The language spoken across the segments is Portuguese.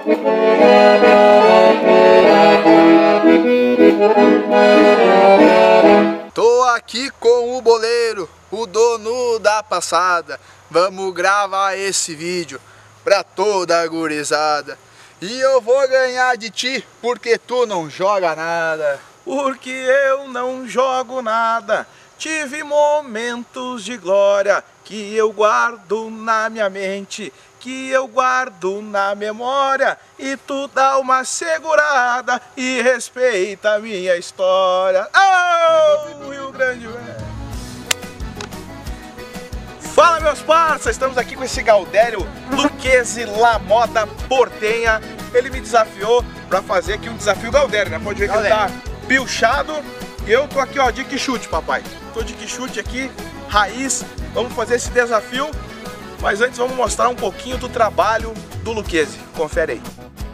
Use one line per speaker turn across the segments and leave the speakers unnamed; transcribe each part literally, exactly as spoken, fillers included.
Tô aqui com o boleiro, o dono da passada. Vamos gravar esse vídeo pra toda a gurizada. E eu vou ganhar de ti porque tu não joga nada.
Porque eu não jogo nada. Tive momentos de glória que eu guardo na minha mente, que eu guardo na memória, e tu dá uma segurada e respeita a minha história. Oh, Rio Grande, velho! Fala, meus parceiros, estamos aqui com esse Gaudério Lucchesi La Moda Portenha. Ele me desafiou para fazer aqui um desafio Gaudério, né? Pode ver que ele tá pilchado e eu tô aqui, ó, de quichute, papai. Tô de quichute aqui, raiz. Vamos fazer esse desafio, mas antes vamos mostrar um pouquinho do trabalho do Lucchesi. Confere aí.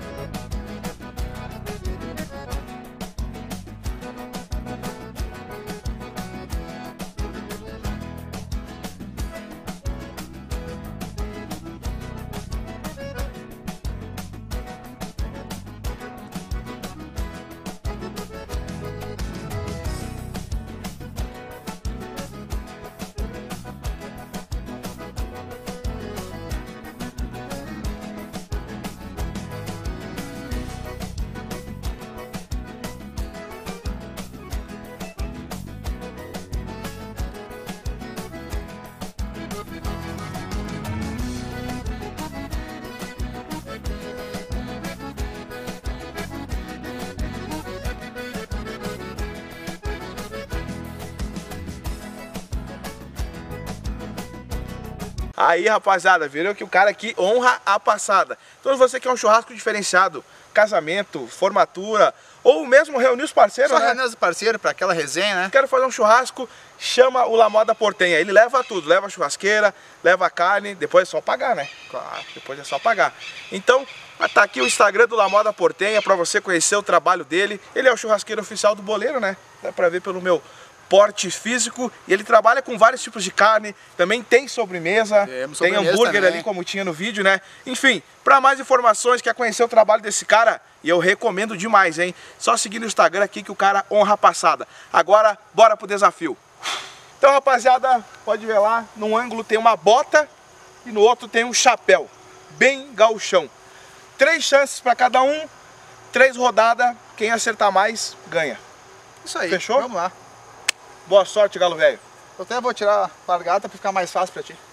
Aí, rapaziada, viram que o cara aqui honra a passada. Então você quer um churrasco diferenciado, casamento, formatura, ou mesmo reunir os parceiros,
Só
né?
reunir os parceiros pra aquela resenha, né?
Quero fazer um churrasco, chama o La Moda Portenha. Ele leva tudo, leva a churrasqueira, leva a carne, depois é só pagar, né? Claro, depois é só pagar. Então, tá aqui o Instagram do La Moda Portenha pra você conhecer o trabalho dele. Ele é o churrasqueiro oficial do boleiro, né? Dá pra ver pelo meu porte físico, e ele trabalha com vários tipos de carne, também tem sobremesa,
Temos
tem
sobremesa
hambúrguer
também.
ali como tinha no vídeo, né? Enfim, para mais informações, quer conhecer o trabalho desse cara, e eu recomendo demais, hein? Só seguir no Instagram aqui que o cara honra a passada. Agora, bora pro desafio. Então, rapaziada, pode ver lá, num ângulo tem uma bota e no outro tem um chapéu, bem gauchão. Três chances para cada um, três rodadas, quem acertar mais, ganha.
Isso aí,
Fechou?
Vamos lá.
Boa sorte, galo velho.
Eu até vou tirar a largata pra ficar mais fácil pra ti.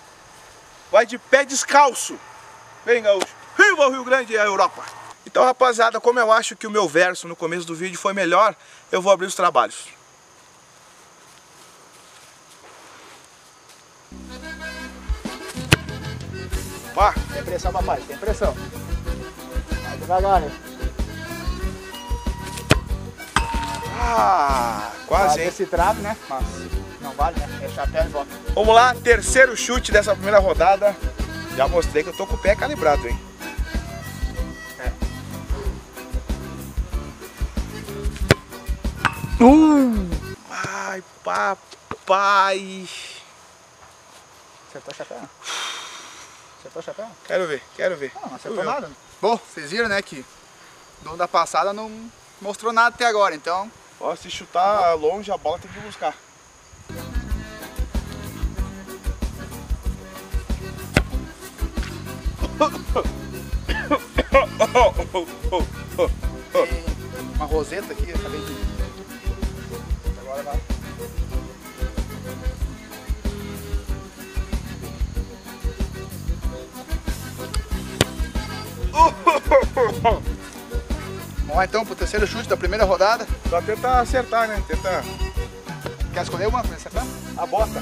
Vai de pé descalço. Vem, gaúcho. Viva o Rio Grande e a Europa. Então, rapaziada, como eu acho que o meu verso no começo do vídeo foi melhor, eu vou abrir os trabalhos. Pá.
Tem pressão, papai, tem pressão. Vai devagar, né?
Ah, quase, hein?
Esse trave, né? Mas não vale, né? É chapéu e volta.
Vamos lá, terceiro chute dessa primeira rodada. Já mostrei que eu tô com o pé calibrado, hein? É. Uh! Ai, papai!
Acertou o chapéu? Acertou o chapéu?
Quero ver, quero ver.
Não, não acertou nada. Bom, vocês viram, né, que o dono da passada não mostrou nada até agora, então...
Ó, se chutar longe, a bola tem que buscar.
Tem uma roseta aqui, eu acabei de... Agora vai. Vamos lá então pro terceiro chute da primeira rodada.
Só tenta acertar, né? Tenta
Quer escolher uma pra acertar?
a bota.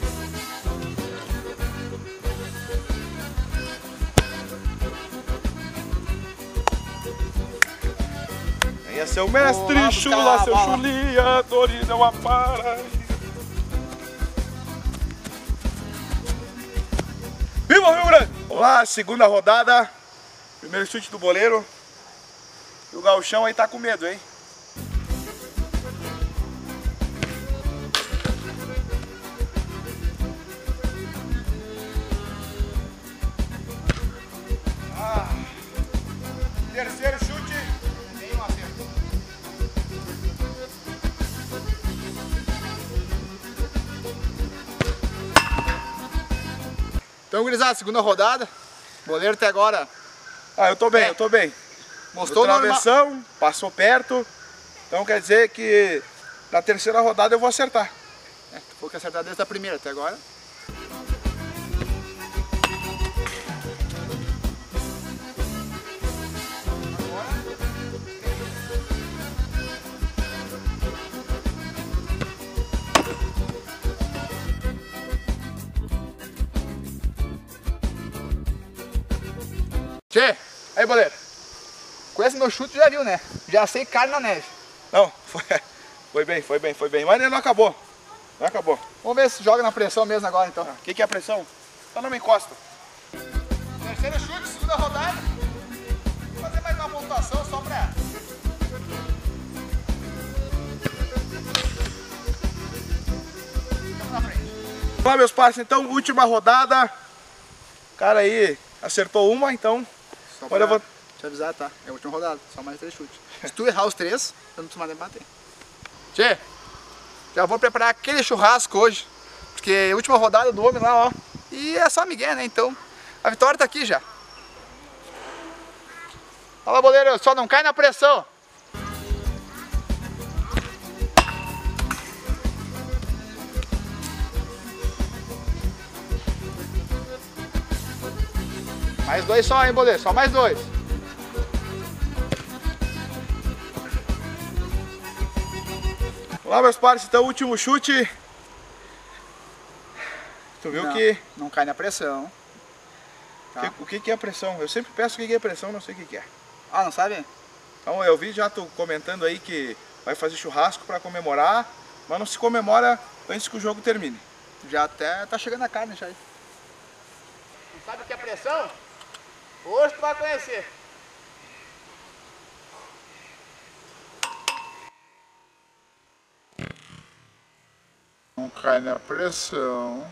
Venha seu mestre,
Olá,
chula, seu
bola.
chulia, Dori não apara. Viva o Rio Grande! Vamos lá, segunda rodada. Primeiro chute do boleiro. E o gauchão aí tá com medo, hein?
Então, gurizada, segunda rodada. Boleiro até agora.
Ah, eu tô bem,
É.
eu tô bem.
Mostrou
na
norma...
travessão, passou perto. Então quer dizer que na terceira rodada eu vou acertar.
É, tu falou que acertar desde a primeira até agora. Tchê, aí boleiro, com esse meu chute já viu, né? Já sei carne na neve.
Não, foi, foi bem, foi bem, foi bem. Mas ele não acabou. Não acabou.
Vamos ver se joga na pressão mesmo agora então.
O que, que é a pressão? Só não me encosta.
Terceiro chute, segunda rodada. Vou fazer mais uma pontuação só pra... Ficamos na frente.
Vamos lá, meus parceiros, então, última rodada. O cara aí acertou uma, então...
Só
Olha, eu vou...
te avisar, tá? É a última rodada, só mais três chutes. Se tu errar os três, eu não preciso mais bater. Tchê, já vou preparar aquele churrasco hoje. Porque é a última rodada do homem lá, ó. E é só Miguel, né? Então, a vitória tá aqui já. Fala, boleiro, só não cai na pressão. Mais dois só, hein, boleiro? Só mais dois.
Vamos lá, meus parceiros, então, último chute. Tu viu
Não,
que...
não cai na pressão. Tá.
que... O que, que é pressão? Eu sempre peço o que, que é pressão, não sei o que, que é.
Ah, não sabe?
Então, eu vi já tu comentando aí que vai fazer churrasco pra comemorar, mas não se comemora antes que o jogo termine.
Já até tá chegando a carne já aí. Não sabe o que é pressão? Hoje tu vai conhecer. Não cai na pressão.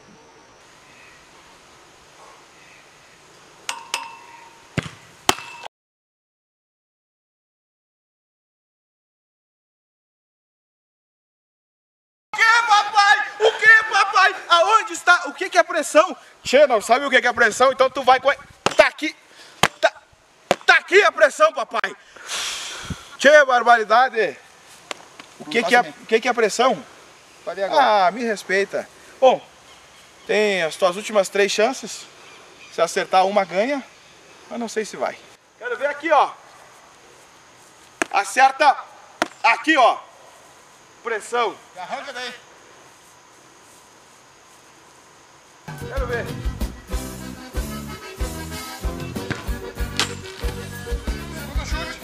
O que, papai? O que, papai? Aonde está? O que, que é pressão? Tchê, não sabe o que, que é pressão? Então tu vai... Tá aqui. Tá, tá aqui a pressão, papai. Tchê, barbaridade. O que, que, é, o que, que é pressão?
Pode ir agora.
Ah, me respeita. Bom, tem as tuas últimas três chances. Se acertar uma, ganha. Mas não sei se vai. Quero ver aqui, ó. Acerta aqui, ó. Pressão.
Arranca daí.
Quero ver.
Segundo chute.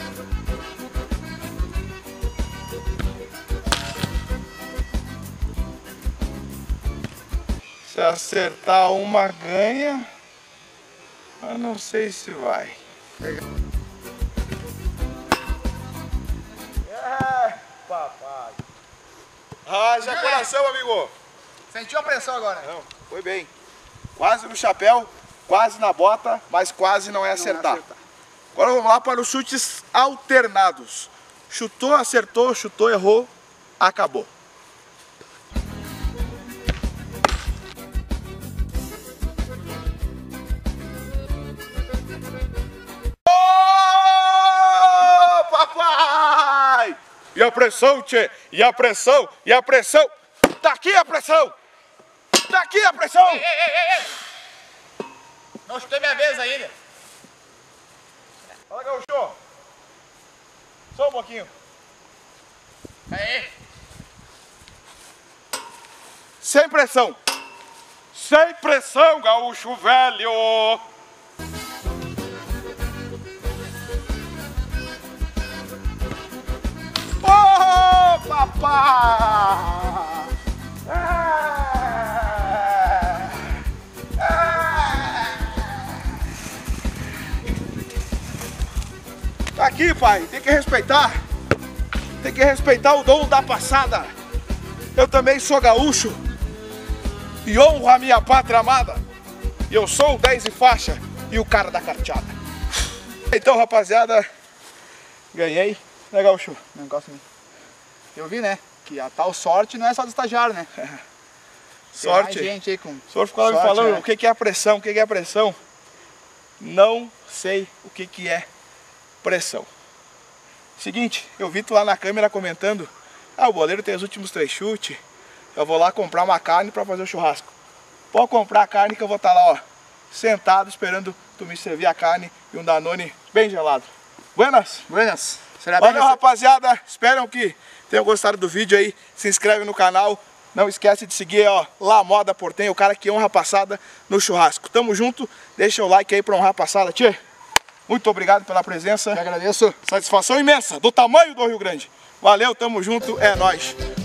Se acertar uma, ganha. Mas não sei se vai. É, papai. Haja coração, amigo.
Sentiu a pressão agora?
Não, foi bem. Quase no chapéu, quase na bota, mas quase não é acertar.
Não é acertar.
Agora vamos lá para os chutes alternados. Chutou, acertou, chutou, errou, acabou. Ô, papai! E a pressão, tchê? E a pressão? E a pressão? Tá aqui a pressão! Tá aqui a pressão!
Ei, ei, ei, ei. Não chutei minha vez ainda.
Fala, Gaúcho! Só um pouquinho.
Aí.
Sem pressão! Sem pressão, Gaúcho velho! Ô, papai! Ah! Ah! Tá aqui, pai, tem que respeitar. Tem que respeitar o dom da passada. Eu também sou gaúcho e honro a minha pátria amada. E eu sou o dez e faixa e o cara da carteada. Então, rapaziada, ganhei, né, gaúcho?
Não gosto de mim. Eu vi, né? Que a tal sorte não é só do estagiário, né?
Sorte.
Tem mais gente aí com
o senhor ficou lá me falando né? o que, que é pressão, o que, que é pressão. Não sei o que, que é pressão. Seguinte, eu vi tu lá na câmera comentando, ah, o boleiro tem os últimos três chutes, eu vou lá comprar uma carne para fazer o churrasco. Pode comprar a carne que eu vou estar lá, ó, sentado esperando tu me servir a carne e um Danone bem gelado. Buenas?
Buenas. Será
Valeu, rapaziada. Espero que tenham gostado do vídeo aí. Se inscreve no canal. Não esquece de seguir, ó, La Moda Portenho, o cara que honra a passada no churrasco. Tamo junto. Deixa o like aí pra honrar a passada. Tchê, muito obrigado pela presença.
Eu agradeço.
Satisfação imensa, do tamanho do Rio Grande. Valeu, tamo junto. É nóis.